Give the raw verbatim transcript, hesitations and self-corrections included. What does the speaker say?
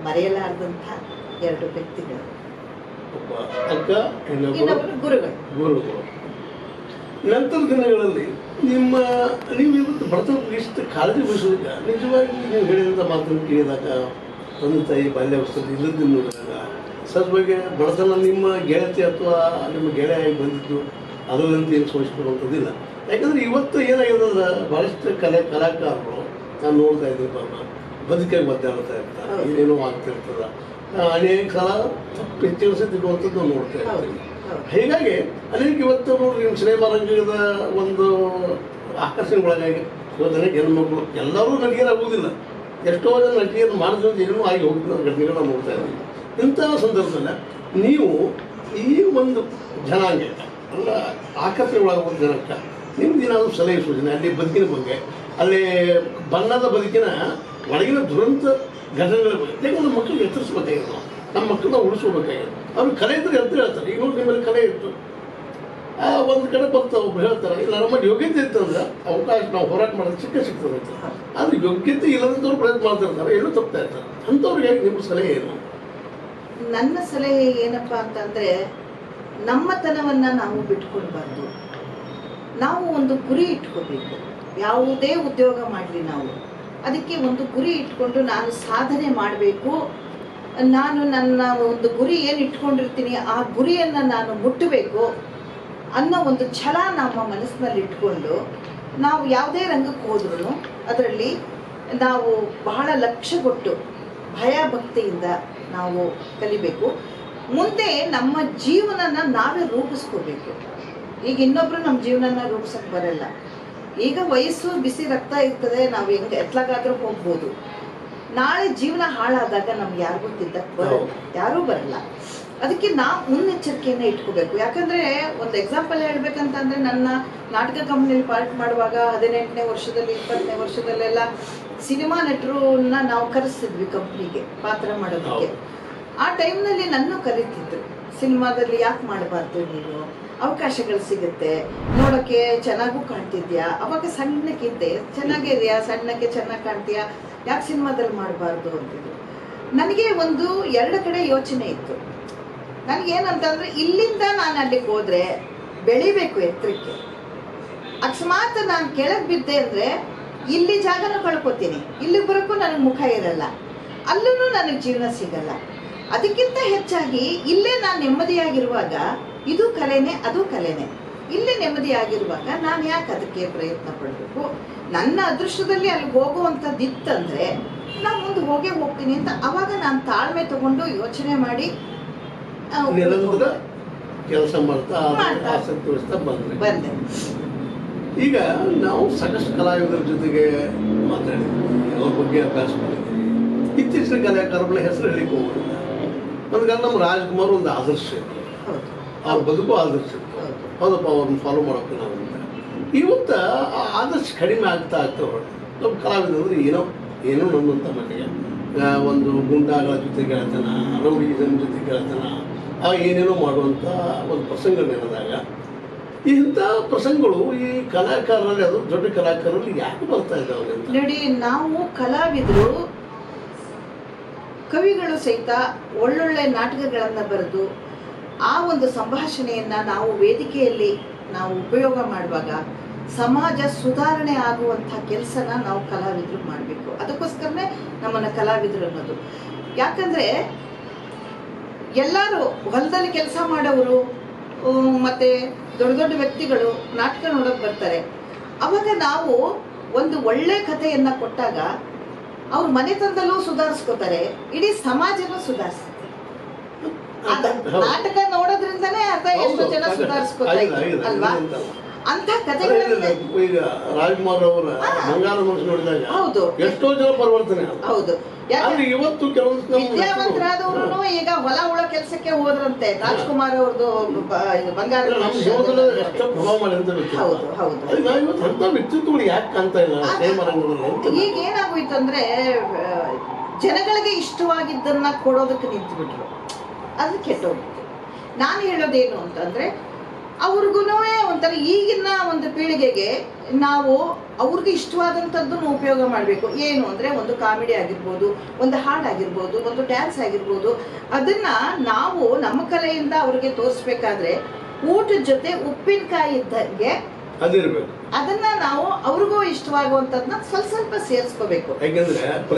ಮರೆಯಲಾರದಂಥ ಎರಡು ವ್ಯಕ್ತಿಗಳು. ಅಕ್ಕ ಇನ್ನೊಬ್ಬರು ಗುರುಗಳು. ಗುರುಗಳು. ನಂತರ ದಿನಗಳಲ್ಲಿ ನಿಮ್ಮ ನೀವು ಇವತ್ತು ಬಡತನ ಇಷ್ಟು ಕಾಳಜಿ ವಹಿಸೋದಕ್ಕೆ ನಿಜವಾಗಿ ನೀವು ಹೇಳಿದಂಥ ಮಾತನ್ನು ಕೇಳಿದಾಗ ತಂದೆ ತಾಯಿ ಬಾಲ್ಯಾವಸ್ಥೆಯಲ್ಲಿ ಇಲ್ಲದ್ದು ನೋಡಿದಾಗ ಸಹಜವಾಗಿ ಬಡತನ ನಿಮ್ಮ ಗೆಳತಿ ಅಥವಾ ನಿಮ್ಮ ಗೆಳೆಯಾಗಿ ಬಂದಿದ್ದು ಅದರಲ್ಲಂತ ಏನು ಸೋಚಿಕೊಳ್ಳುವಂಥದ್ದಿಲ್ಲ. ಯಾಕಂದರೆ ಇವತ್ತು ಏನಾಗಿದೆ ಅಂದ್ರೆ ಭಾಳಷ್ಟು ಕಲೆ ಕಲಾಕಾರರು ನಾನು ನೋಡ್ತಾ ಇದ್ದೀನಿ ಪಾಪ ಬದುಕಾಗಿ ಒದ್ದಾಡ್ತಾ ಇರ್ತಾರೆ, ಏನೇನೋ ಆಗ್ತಿರ್ತದೆ, ಅನೇಕ ಸಲ ತಪ್ಪು ಹೆಚ್ಚಿನ ಸತಿರುವಂಥದ್ದು ನಾವು ನೋಡ್ತಾ ಇರ್ತೀವಿ. ಹೀಗಾಗಿ ಅನೇಕ ಇವತ್ತು ನೋಡ್ರಿ ನಿಮ್ಮ ಸಿನಿಮಾ ರಂಗದ ಒಂದು ಆಕರ್ಷಣೆಗೊಳಗಾಗಿ ಇವತ್ತು ಅನೇಕ ಹೆಣ್ಮಕ್ಳು ಎಲ್ಲರೂ ನಟಿಯರಾಗುವುದಿಲ್ಲ, ಎಷ್ಟೋ ಜನ ನಟಿಯರು ಮಾಡಿದ್ರೆ ಏನೂ ಆಗಿ ಹೋಗಿದ್ದು ಘಟನೆಗಳನ್ನ ನೋಡ್ತಾ ಇದ್ದೀವಿ. ಇಂತಹ ಸಂದರ್ಭದಲ್ಲಿ ನೀವು ಈ ಒಂದು ಜನಾಂಗ ಅಲ್ಲ ಆಕರ್ಷಣೆಗೊಳಗುವ ಜನಕ್ಕೆ ನಿಮ್ದು ಏನಾದರೂ ಸಲಹೆ ಸೂಚನೆ ಅಲ್ಲಿ ಬದುಕಿನ ಬಗ್ಗೆ, ಅಲ್ಲಿ ಬಣ್ಣದ ಬದುಕಿನ ಒಳಗಿನ ದುರಂತ ಘಟನೆಗಳ ಬಗ್ಗೆ, ಯಾಕಂದ್ರೆ ಮಕ್ಕಳಿಗೆ ಎಚ್ಚರಿಸ್ಬೇಕಾಗಿತ್ತು, ನಮ್ಮ ಮಕ್ಕಳನ್ನ ಉಳಿಸ್ಕೋಬೇಕಾಗಿತ್ತು. ಅವ್ರು ಕಲೆ ಇದ್ರೆ ಅಂತ ಹೇಳ್ತಾರೆ. ಈಗ ನೋಡಿ ನಿಮ್ಮಲ್ಲಿ ಕಲೆ ಇತ್ತು, ಒಂದು ಕಡೆ ಬರ್ತಾವೆ ಒಬ್ರು ಹೇಳ್ತಾರೆ ಇಲ್ಲ ನಮ್ಮಲ್ಲಿ ಯೋಗ್ಯತೆ ಇತ್ತಂದ್ರೆ ಅವಕಾಶ ನಾವು ಹೋರಾಟ ಮಾಡೋದು ಸಿಕ್ಕ ಸಿಗ್ತದೆ ಅಂತ. ಆದರೆ ಯೋಗ್ಯತೆ ಇಲ್ಲದಂಥವ್ರು ಪ್ರಯತ್ನ ಮಾಡ್ತಿರ್ತಾರೆ, ಎಲ್ಲೂ ತಪ್ತಾ ಇರ್ತಾರೆ. ಅಂಥವ್ರಿಗೆ ನಿಮ್ಮ ಸಲಹೆ ಏನು? ನನ್ನ ಸಲಹೆ ಏನಪ್ಪ ಅಂತಂದರೆ ನಮ್ಮತನವನ್ನು ನಾವು ಬಿಟ್ಕೊಳ್ಬಾರ್ದು. ನಾವು ಒಂದು ಗುರಿ ಇಟ್ಕೋಬೇಕು. ಯಾವುದೇ ಉದ್ಯೋಗ ಮಾಡಲಿ ನಾವು ಅದಕ್ಕೆ ಒಂದು ಗುರಿ ಇಟ್ಕೊಂಡು ನಾನು ಸಾಧನೆ ಮಾಡಬೇಕು, ನಾನು ನನ್ನ ಒಂದು ಗುರಿ ಏನು ಇಟ್ಕೊಂಡಿರ್ತೀನಿ ಆ ಗುರಿಯನ್ನು ನಾನು ಮುಟ್ಟಬೇಕು ಅನ್ನೋ ಒಂದು ಛಲ ನಮ್ಮ ಮನಸ್ಸಿನಲ್ಲಿ ಇಟ್ಕೊಂಡು ನಾವು ಯಾವುದೇ ರಂಗಕ್ಕೆ ಹೋದ್ರೂ ಅದರಲ್ಲಿ ನಾವು ಬಹಳ ಲಕ್ಷ್ಯ ಕೊಟ್ಟು ಭಯ ಭಕ್ತಿಯಿಂದ ನಾವು ಕಲಿಬೇಕು. ಮುಂದೆ ನಮ್ಮ ಜೀವನನ ನಾವೇ ರೂಪಿಸ್ಕೋಬೇಕು. ಈಗ ಇನ್ನೊಬ್ರು ನಮ್ಮ ಜೀವನನ ರೂಪಿಸೋಕ್ಕೆ ಬರಲ್ಲ. ಈಗ ವಯಸ್ಸು ಬಿಸಿ ರಕ್ತ ಇರ್ತದೆ, ನಾವು ಹೆಂಗೆ ಎತ್ಲಾಗಾದ್ರೂ ಹೋಗ್ಬೋದು. ನಾಳೆ ಜೀವನ ಹಾಳಾದಾಗ ನಮ್ಗೆ ಯಾರಿಗೂ ತಿದ್ದಕ್ಕೆ ಬರಲ್ಲ, ಯಾರೂ ಬರಲ್ಲ. ಅದಕ್ಕೆ ನಾವು ಮುನ್ನೆಚ್ಚರಿಕೆಯನ್ನು ಇಟ್ಕೋಬೇಕು. ಯಾಕಂದರೆ ಒಂದು ಎಕ್ಸಾಂಪಲ್ ಹೇಳ್ಬೇಕಂತಂದರೆ ನನ್ನ ನಾಟಕ ಕಂಪ್ನಿಯಲ್ಲಿ ಪಾರ್ಟ್ ಮಾಡುವಾಗ ಹದಿನೆಂಟನೇ ವರ್ಷದಲ್ಲಿ ಇಪ್ಪತ್ತನೇ ವರ್ಷದಲ್ಲೆಲ್ಲ ಸಿನಿಮಾ ನಟರನ್ನ ನಾವು ಕರೆಸ್ತಿದ್ವಿ ಕಂಪ್ನಿಗೆ ಪಾತ್ರ ಮಾಡೋದಕ್ಕೆ. ಆ ಟೈಮ್ನಲ್ಲಿ ನನ್ನ ಕರೀತಿದ್ರು, ಸಿನಿಮಾದಲ್ಲಿ ಯಾಕೆ ಮಾಡಬಾರ್ದು ನೀನು, ಅವಕಾಶಗಳು ಸಿಗುತ್ತೆ, ನೋಡೋಕ್ಕೆ ಚೆನ್ನಾಗೂ ಕಾಣ್ತಿದ್ಯಾ, ಅವಾಗ ಸಣ್ಣಕ್ಕಿದ್ದೆ, ಚೆನ್ನಾಗಿದೆಯಾ, ಸಣ್ಣಕ್ಕೆ ಚೆನ್ನಾಗಿ ಕಾಣ್ತೀಯಾ, ಯಾಕೆ ಸಿನಿಮಾದಲ್ಲಿ ಮಾಡಬಾರ್ದು ಅಂತಿದ್ರು. ನನಗೆ ಒಂದು ಎರಡು ಕಡೆ ಯೋಚನೆ ಇತ್ತು. ನನಗೇನಂತಂದರೆ ಇಲ್ಲಿಂದ ನಾನು ಅಲ್ಲಿಗೆ ಹೋದರೆ ಬೆಳಿಬೇಕು ಎತ್ತರಕ್ಕೆ, ಅಕಸ್ಮಾತ್ ನಾನು ಕೆಳಗೆ ಬಿದ್ದೆ ಅಂದರೆ ಇಲ್ಲಿ ಜಾಗನ ಕಳ್ಕೊತೀನಿ, ಇಲ್ಲಿ ಬರೋಕ್ಕೂ ನನಗೆ ಮುಖ ಇರಲ್ಲ, ಅಲ್ಲೂ ನನಗೆ ಜೀವನ ಸಿಗಲ್ಲ. ಅದಕ್ಕಿಂತ ಹೆಚ್ಚಾಗಿ ಇಲ್ಲೇ ನಾನು ನೆಮ್ಮದಿಯಾಗಿರುವಾಗ ಇದು ಕಲೆನೇ ಅದು ಕಲೆನೇ, ಇಲ್ಲೇ ನೆಮ್ಮದಿಯಾಗಿರುವಾಗ ನಾನು ಯಾಕೆ ಅದಕ್ಕೆ ಪ್ರಯತ್ನ ಪಡಬೇಕು? ನನ್ನ ಅದೃಷ್ಟದಲ್ಲಿ ಅಲ್ಲಿಗೆ ಹೋಗುವಂಥದ್ದಿತ್ತಂದರೆ ನಾನು ಮುಂದೆ ಹೋಗೇ ಹೋಗ್ತೀನಿ ಅಂತ ಅವಾಗ ನಾನು ತಾಳ್ಮೆ ತಗೊಂಡು ಯೋಚನೆ ಮಾಡಿ ಕೆಲಸ ಮಾಡ್ತಾ ಆಸಕ್ತಿ ವಹಿಸ್ತಾ ಬಂದ್ರೆ ಬಂದೆ. ಈಗ ನಾವು ಸಾಕಷ್ಟು ಕಲಾವಿದರ ಜೊತೆಗೆ ಮಾತಾಡಿದ್ವಿ, ಅವ್ರ ಬಗ್ಗೆ ಅಭ್ಯಾಸ ಮಾಡಿದ್ವಿ. ಇತ್ತೀಚಿನ ಕಲಾಕಾರಗಳ ಹೆಸರು ಹೇಳಿಕ್ಕೆ ಹೋಗೋದಿಲ್ಲ. ಒಂದ್ಗಾಲ ನಮ್ಮ ರಾಜ್ಕುಮಾರ್ ಒಂದು ಆದರ್ಶ ಇತ್ತು, ಅವ್ರ ಬದುಕು ಆದರ್ಶ ಇತ್ತು, ಹೌದಪ್ಪ ಅವ್ರನ್ನ ಫಾಲೋ ಮಾಡೋಕೆ ನಾವು ಅಂತ. ಇವತ್ತು ಆ ಆದರ್ಶ ಕಡಿಮೆ ಆಗ್ತಾ ಆಗ್ತಾ ಹೊರಟು. ನಮ್ಮ ಕಲಾವಿದರು ಏನೋ ಏನೋ ನನ್ನಂಥ ಮಟ್ಟಿಗೆ ಒಂದು ಗುಂಡಾಗಳ ಜೊತೆ ಗೆಳತನ, ರೌಡಿಸಮ್ ಜೊತೆ ಗೆಳತನ, ಆ ಏನೇನೋ ಮಾಡುವಂಥ ಒಂದು ಪ್ರಸಂಗಗಳೇನಾದಾಗ ಇಂಥ ಪ್ರಸಂಗಗಳು ಈ ಕಲಾಕಾರರಲ್ಲಿ ಅದು ದೊಡ್ಡ ಕಲಾಕಾರರಲ್ಲಿ ಯಾಕೆ ಬರ್ತಾ ಇದ್ದಾವೆ ಅಂತ ನೋಡಿ. ನಾವು ಕಲಾವಿದರು ಕವಿಗಳು ಸಹಿತ ಒಳ್ಳೊಳ್ಳೆ ನಾಟಕಗಳನ್ನು ಬರೆದು ಆ ಒಂದು ಸಂಭಾಷಣೆಯನ್ನು ನಾವು ವೇದಿಕೆಯಲ್ಲಿ ನಾವು ಉಪಯೋಗ ಮಾಡುವಾಗ ಸಮಾಜ ಸುಧಾರಣೆ ಆಗುವಂಥ ಕೆಲಸನ ನಾವು ಕಲಾವಿದರು ಮಾಡಬೇಕು. ಅದಕ್ಕೋಸ್ಕರನೇ ನಮ್ಮನ್ನು ಕಲಾವಿದರು ಅನ್ನೋದು. ಯಾಕಂದರೆ ಎಲ್ಲರೂ ಹೊಲದಲ್ಲಿ ಕೆಲಸ ಮಾಡೋರು ಮತ್ತು ದೊಡ್ಡ ದೊಡ್ಡ ವ್ಯಕ್ತಿಗಳು ನಾಟಕ ನೋಡೋಕೆ ಬರ್ತಾರೆ. ಅವಾಗ ನಾವು ಒಂದು ಒಳ್ಳೆ ಕಥೆಯನ್ನು ಕೊಟ್ಟಾಗ ಅವ್ರ ಮನೆತನದಲ್ಲೂ ಸುಧಾರಿಸ್ಕೋತಾರೆ, ಇಡೀ ಸಮಾಜನೂ ಸುಧಾರಿಸುತ್ತೆ. ನಾಟಕ ನೋಡೋದ್ರಿಂದನೇ ಅರ್ಥ ಎಷ್ಟೋ ಜನ ಸುಧಾರಿಸ್ಕೋತಾರೆ ಅಲ್ವಾ? ಅಂತ ಕಥೆಗಳನ್ನ ಈಗ ರಾಜ್ಕುಮಾರ್ ಅವರ ಬಂಗಾರ ಮನಸ್ಸು ನೋಡಿದಾಗ ಹೌದು ಎಷ್ಟೋ ಜನ ಪರಿವರ್ತನೆ. ಹೌದು, ಇವತ್ತು ಕೆಲವೊಂದು ವಿದ್ಯಾವಂತರಾದವರು ಈಗ ಹೊಲ ಉಳ ಕೆಲಸಕ್ಕೆ ಹೋದ್ರಂತೆ. ರಾಜ್ಕುಮಾರ್ ಅವ್ರದ್ದು ಬಂಗಾರ ಹೌದು ಹೌದು ವ್ಯಕ್ತಿತ್ವಗಳು ಯಾಕೆ ಕಾಣ್ತಾ ಇಲ್ಲ ಈಗ ಏನಾಗೋಯ್ತು ಅಂದ್ರೆ ಜನಗಳಿಗೆ ಇಷ್ಟವಾಗಿದ್ದನ್ನ ಕೊಡೋದಕ್ಕೆ ನಿಂತು ಬಿಟ್ರು, ಅದು ಕೆಟ್ಟೋಗ್ಬಿಟ್ಟು. ನಾನು ಹೇಳೋದೇನು ಅಂತಂದ್ರೆ ಅವ್ರಿಗೂ ಒಂಥರ ಈಗಿನ ಒಂದು ಪೀಳಿಗೆಗೆ ನಾವು ಅವ್ರಿಗೆ ಇಷ್ಟವಾದಂಥದ್ದನ್ನು ಉಪಯೋಗ ಮಾಡಬೇಕು. ಏನು ಅಂದರೆ ಒಂದು ಕಾಮಿಡಿ ಆಗಿರ್ಬೋದು, ಒಂದು ಹಾಡಾಗಿರ್ಬೋದು, ಒಂದು ಡ್ಯಾನ್ಸ್ ಆಗಿರ್ಬೋದು, ಅದನ್ನು ನಾವು ನಮ್ಮ ಕಲೆಯಿಂದ ಅವ್ರಿಗೆ ತೋರಿಸ್ಬೇಕಾದ್ರೆ ಊಟದ ಜೊತೆ ಉಪ್ಪಿನಕಾಯಿ ಇದ್ದಂಗೆ ಅದಿರ್ಬೇಕು. ಅದನ್ನ ನಾವು ಅವ್ರಿಗೂ ಇಷ್ಟವಾಗುವಂಥದ್ದನ್ನ ಸ್ವಲ್ಪ ಸ್ವಲ್ಪ ಸೇರಿಸ್ಕೋಬೇಕು. ಯಾಕೆಂದ್ರೆ